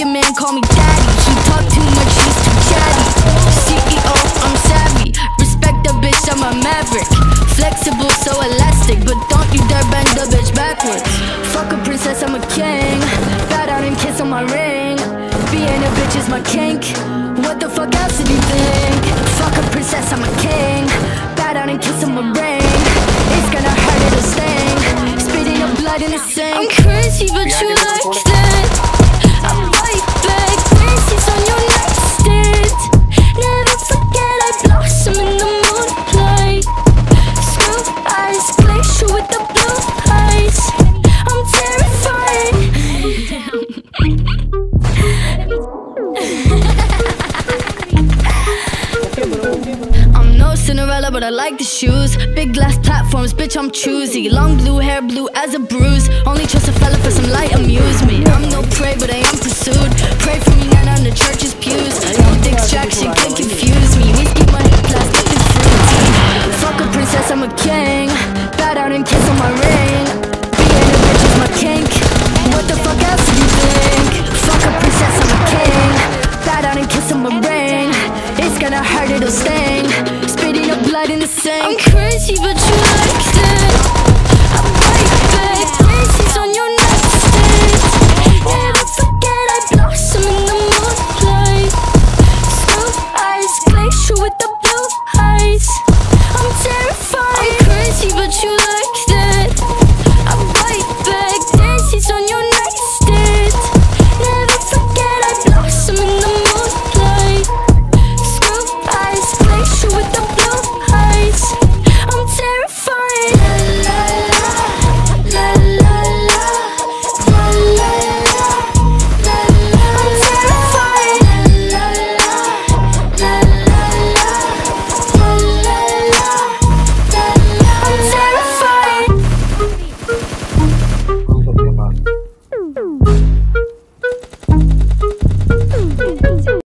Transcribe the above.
your man call me daddy. He talk too much, he's too chatty. CEO, I'm savvy. Respect the bitch, I'm a maverick. Flexible, so elastic, but don't you dare bend the bitch backwards. Fuck a princess, I'm a king. Bow down and kiss on my ring. Being a bitch is my kink. What the fuck else did you think? Fuck a princess, I'm a king. Bow down and kiss on my ring. It's gonna hurt, it'll sting. Spitting up blood in the sink. I'm crazy, but you like that. I'm right back. Fancies on your nightstand. Never forget I blossom in the moonlight. Screw eyes, glacier with the blue eyes. I'm terrified. I'm no Cinderella, but I like the shoes. Big glass platforms, bitch, I'm choosy. Long blue hair, blue as a bruise. Only trust a fella for some light amusement. I'm no prey, but I am pursued. Pray for me, not on the church's pews. No distraction can confuse me. Whiskey, money, plastic, and fruity. Fuck a princess, I'm a king. Bow down and kiss on my ring. Being a bitch is my kink. What the fuck else do you think? Fuck a princess, I'm a king. Bow down and kiss on my ring. It's gonna hurt, it'll sting. Spitting up blood in the sink. I'm crazy, but